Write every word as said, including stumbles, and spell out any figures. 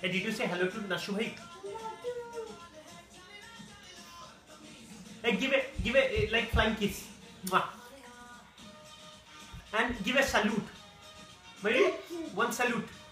Hey, did you say hello to Nashu bhai? Hey, give a give a like flying kiss. Mwah. And give a salute. Ready? One salute.